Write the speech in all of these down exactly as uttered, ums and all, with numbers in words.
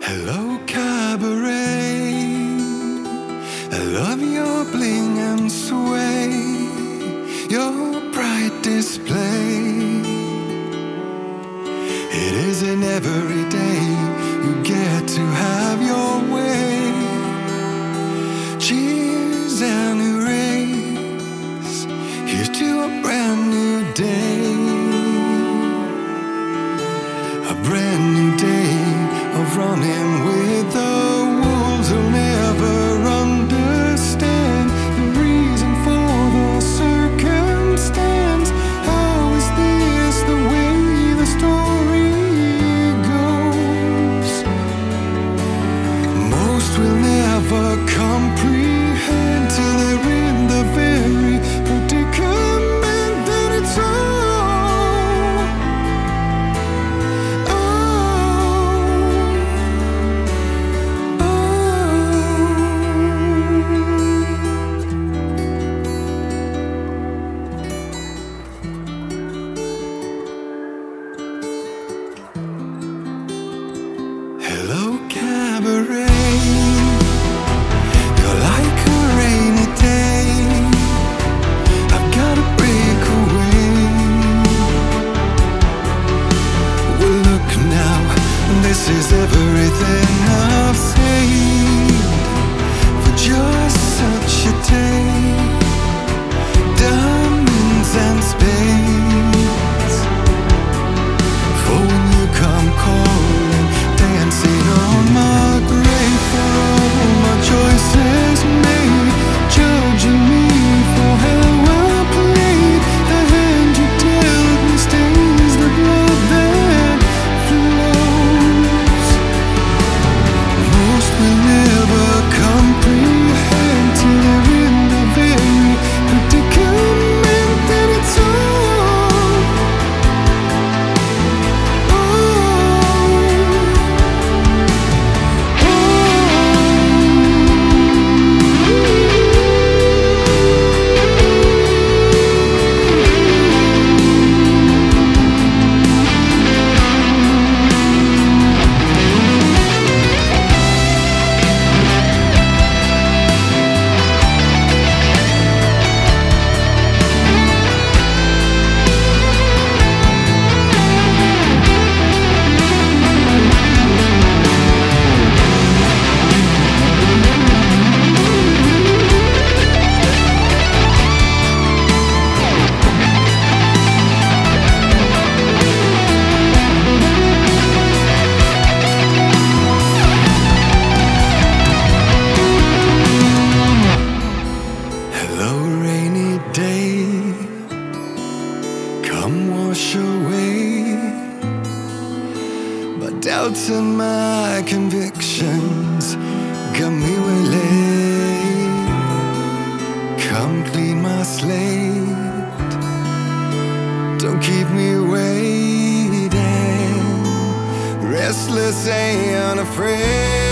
Hello, cabaret. I love your bling and sway, your bright display. It isn't every day you get to have your way. Cheers and hoorays, here's to a brand new day. A brand new day of running with the wolves who'll never understand the reason for the circumstance. How is this the way the story goes? Most will never comprehend till they're in the very predicament that it's all. Hello, cabaret. You're like a rainy day. I've gotta break away. Well, look now, this is everything I've saved for just such a day. Diamonds and spades, for when you come calling, dancing on my grave, for all my choices made, judging me for how I played. The hand you dealt me stains the blood that flows. Most will never comprehend till they're in the very predicament that it's all. Hello, rainy day, come wash away my doubts and my convictions. Got me waylaid. Come clean my slate, don't keep me waiting. Restless, ain't afraid.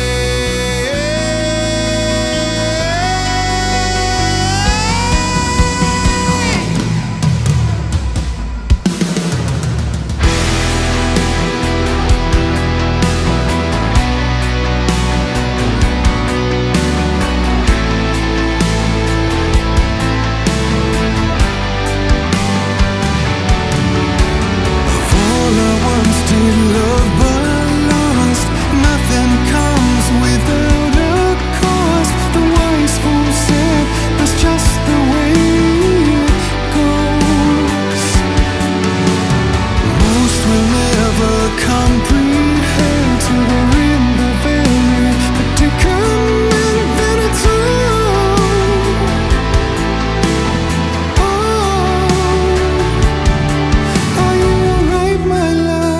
Love but lost, nothing comes without a cost. The wise fool said that's just the way it goes. Most will never comprehend till they're in the very predicament that it's all. Oh, are you alright, my love?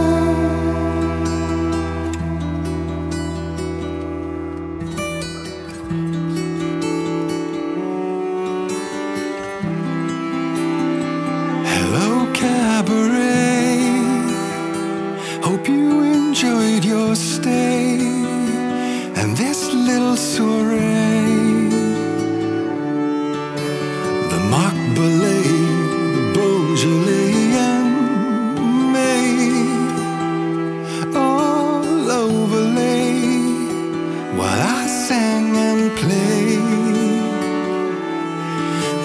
Hello, cabaret. Hope you enjoyed your stay and this little soiree. The mock ballet, the Beaujolais and May, all over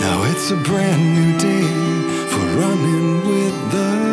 Now it's a brand new day for running with the